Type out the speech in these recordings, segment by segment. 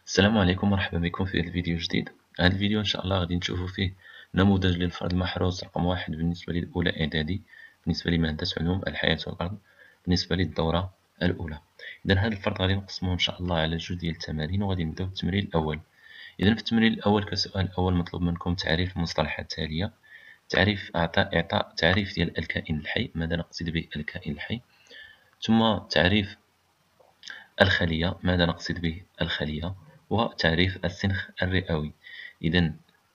السلام عليكم، مرحبا بكم في الفيديو جديد. هذا الفيديو ان شاء الله غادي نشوفوا فيه نموذج للفرد المحروس رقم 1 بالنسبه للاولى اعدادي، بالنسبه لماده علوم الحياه والارض، بالنسبه للدوره الاولى. اذا هذا الفرد غادي نقسموه ان شاء الله على جوج ديال التمارين، وغادي نبداو بالتمرين الاول. اذا في التمرين الاول كسؤال اول مطلوب منكم تعريف المصطلحات التاليه. اعطاء تعريف ديال الكائن الحي، ماذا نقصد به الكائن الحي، ثم تعريف الخلية، ماذا نقصد به الخلية، وتعريف السنخ الرئوي. إذا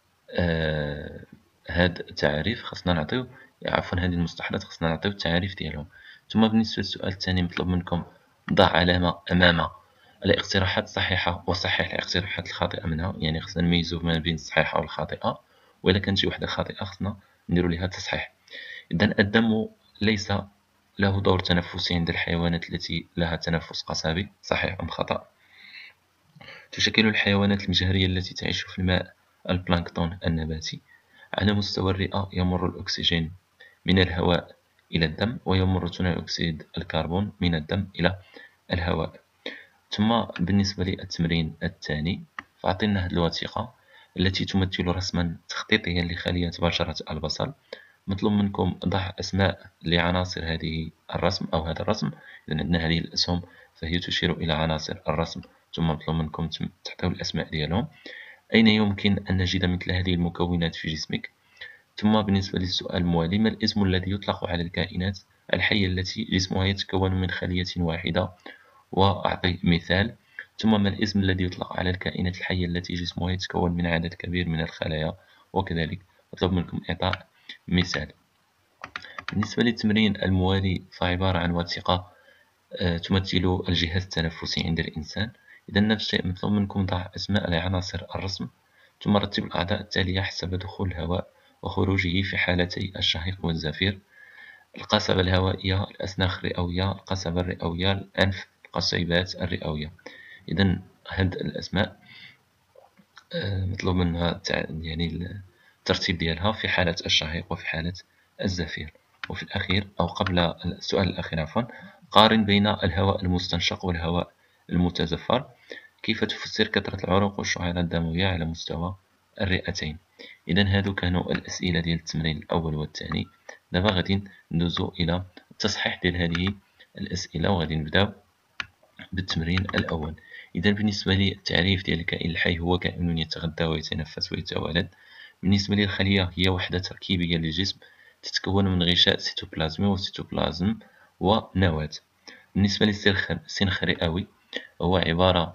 هاد التعريف خصنا نعطيو، عفوا هذه المصطلحات خصنا نعطيو التعريف ديالهم. ثم بالنسبة للسؤال الثاني مطلوب منكم ضع علامة أمام الاقتراحات الصحيحة وصحح الاقتراحات الخاطئة منها، يعني خصنا نميزو ما بين الصحيحة والخاطئة، وإلا كانت شي وحدة خاطئة خصنا نديرو ليها تصحيح. إذا الدم ليس له دور تنفسي عند الحيوانات التي لها تنفس قصبي، صحيح أم خطأ؟ تشكل الحيوانات المجهرية التي تعيش في الماء البلانكتون النباتي. على مستوى الرئة يمر الأكسجين من الهواء إلى الدم، ويمر ثاني أكسيد الكربون من الدم إلى الهواء. ثم بالنسبة للتمرين الثاني فأعطينا هذه الوثيقة التي تمثل رسما تخطيطيا لخلية بشرة البصل. مطلوب منكم ضع أسماء لعناصر هذه الرسم أو هذا الرسم. إذا عندنا هذه الأسهم فهي تشير إلى عناصر الرسم، ثم مطلوب منكم تعطيو الأسماء ديالهم. أين يمكن أن نجد مثل هذه المكونات في جسمك؟ ثم بالنسبة للسؤال الموالي، ما الاسم الذي يطلق على الكائنات الحية التي جسمها يتكون من خلية واحدة؟ وأعطي مثال. ثم ما الاسم الذي يطلق على الكائنات الحية التي جسمها يتكون من عدد كبير من الخلايا؟ وكذلك أطلب منكم إعطاء مثال. بالنسبة للتمرين الموالي فعبارة عن وثيقة تمثل الجهاز التنفسي عند الإنسان. إذا نفس الشيء مطلوب منكم ضع أسماء لعناصر الرسم، ثم رتب الأعضاء التالية حسب دخول الهواء وخروجه في حالتي الشهيق والزفير: القصبة الهوائية، الأسناخ الرئوية، القصبة الرئوية، الأنف، القصيبات الرئوية. إذا هاد الأسماء مطلوب منها يعني الترتيب ديالها في حالة الشهيق وفي حالة الزفير. وفي الأخير أو قبل السؤال الأخير عفوا، قارن بين الهواء المستنشق والهواء المتزفر. كيف تفسر كثرة العروق والشعيرات الدموية على مستوى الرئتين؟ إذا هادو كانوا الأسئلة ديال التمرين الأول والثاني. دابا غادي ندوزو إلى التصحيح ديال هذه الأسئلة، وغادي نبداو بالتمرين الأول. إذا بالنسبة للتعريف ديال الكائن الحي، هو كائن يتغذى ويتنفس ويتوالد. بالنسبة للخلية، هي وحدة تركيبية للجسم تتكون من غشاء سيتوبلازمي وسيتوبلازم ونواة. بالنسبة للسنخ الرئوي، هو عبارة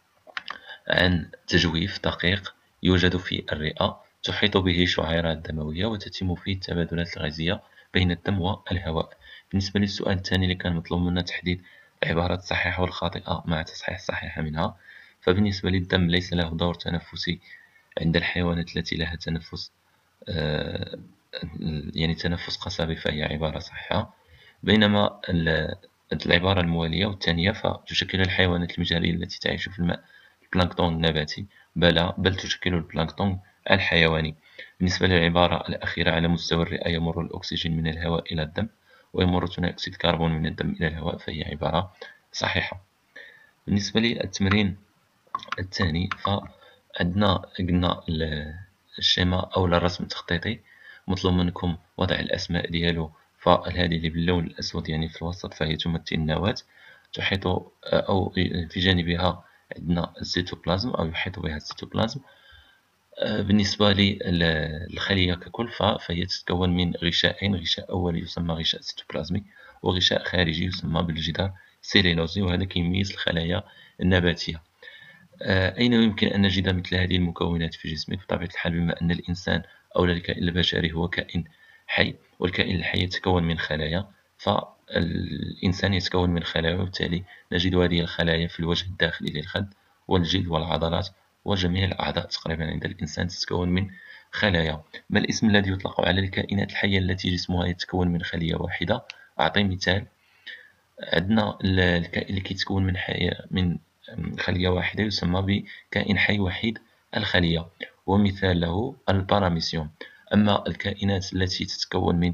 عن تجويف دقيق يوجد في الرئة، تحيط به شعيرات دموية وتتم فيه التبادلات الغازية بين الدم والهواء. بالنسبة للسؤال الثاني اللي كان مطلوب منا تحديد العبارات الصحيحة والخاطئة مع تصحيح الصحيحة منها، فبالنسبة للدم ليس له دور تنفسي عند الحيوانات التي لها تنفس يعني تنفس قصبي، فهي عبارة صحيحة. بينما العبارة الموالية والثانية فتشكل الحيوانات المجارية التي تعيش في الماء البلانكتون النباتي، بل تشكل البلانكتون الحيواني. بالنسبة للعبارة الأخيرة، على مستوى الرئة يمر الأكسجين من الهواء إلى الدم، ويمر ثاني أكسيد الكربون من الدم إلى الهواء، فهي عبارة صحيحة. بالنسبة للتمرين الثاني فعندنا قلنا الشيما أو الرسم التخطيطي، مطلوب منكم وضع الأسماء ديالو. فهذه اللي باللون الأسود يعني في الوسط فهي تمثل النواة، تحيط أو في جانبها عندنا السيتوبلازم أو يحيط بها السيتوبلازم. بالنسبة للخلية ككل فهي تتكون من غشاءين: غشاء أولي يسمى غشاء سيتوبلازمي، وغشاء خارجي يسمى بالجدار السيلولوزي، وهذا كيميز الخلايا النباتية. أين يمكن أن نجد مثل هذه المكونات في جسمك؟ بطبيعة الحال بما أن الإنسان أو الكائن البشري هو كائن حي، والكائن الحي يتكون من خلايا، فالإنسان يتكون من خلايا، وبالتالي نجد هذه الخلايا في الوجه الداخلي للخد والجلد والعضلات وجميع الأعضاء تقريبا عند الإنسان تتكون من خلايا. ما الاسم الذي يطلق على الكائنات الحية التي جسمها يتكون من خلية واحدة؟ أعطي مثال. عندنا الكائن اللي كيتكون من خلية واحدة يسمى بكائن حي وحيد الخلية، ومثال له الباراميسيوم. أما الكائنات التي تتكون من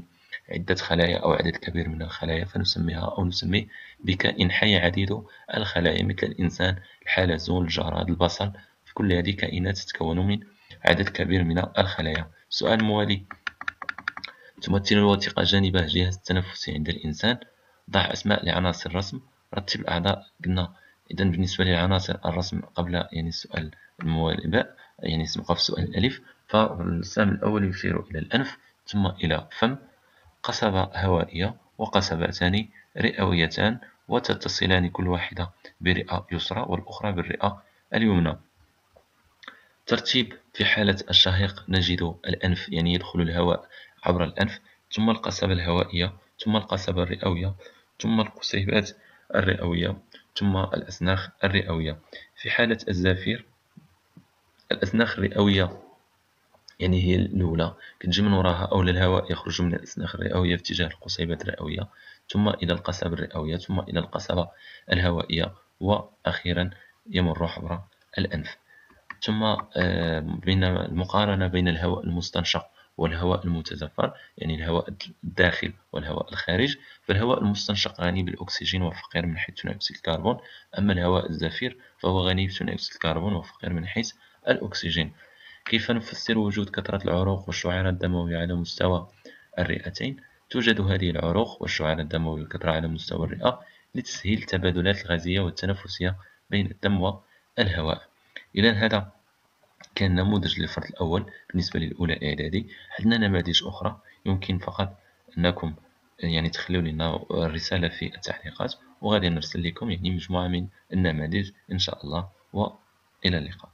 عدة خلايا أو عدد كبير من الخلايا فنسميها أو نسميه بكائن حي عديد الخلايا، مثل الإنسان، الحلزون، الجراد، البصل. كل هذه كائنات تتكون من عدد كبير من الخلايا. السؤال الموالي: تمثل الوثيقة جانب الجهاز التنفسي عند الإنسان. ضع أسماء لعناصر الرسم. رتب الأعضاء. قلنا إذا بالنسبة لعناصر الرسم قبل السؤال الموالي يعني نبقى في السؤال الألف، فالسهم الأول يشير إلى الأنف، ثم إلى فم، قصبة هوائية وقصبتان رئويتان وتتصلان كل واحدة برئة يسرى والأخرى بالرئة اليمنى. ترتيب: في حالة الشهيق نجد الأنف، يعني يدخل الهواء عبر الأنف، ثم القصبة الهوائية، ثم القصبة الرئوية، ثم القصيبات الرئوية، ثم الأسناخ الرئوية. في حالة الزفير الأسناخ الرئوية يعني هي الأولى كتجي من وراها، أو الهواء يخرج من الأسناخ الرئوية في اتجاه القصيبات الرئوية، ثم إلى القصبة الرئوية، ثم إلى القصبة الهوائية، وأخيرا يمر عبر الأنف. ثم بين المقارنة بين الهواء المستنشق والهواء المتزفر، يعني الهواء الداخل والهواء الخارج، فالهواء المستنشق غني بالأكسجين وفقير من حيث ثاني أكسيد الكربون، أما الهواء الزفير فهو غني بثاني أكسيد الكربون وفقير من حيث الأكسجين. كيف نفسر وجود كثرة العروق والشعيرات الدموية على مستوى الرئتين؟ توجد هذه العروق والشعيرات الدموية والكثرة على مستوى الرئة لتسهيل التبادلات الغازية والتنفسية بين الدم والهواء. إذا هذا كان نموذج للفرد الأول بالنسبة للأولى إعدادي. عندنا نماذج أخرى، يمكن فقط أنكم تخلوا لنا الرسالة في التعليقات، وغادي نرسل لكم مجموعة من النماذج إن شاء الله، وإلى اللقاء.